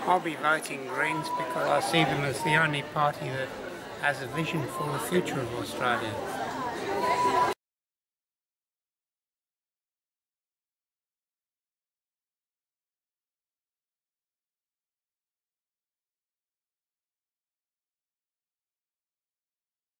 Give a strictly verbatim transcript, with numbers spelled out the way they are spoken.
I'll be voting Greens because I see them as the only party that has a vision for the future of Australia.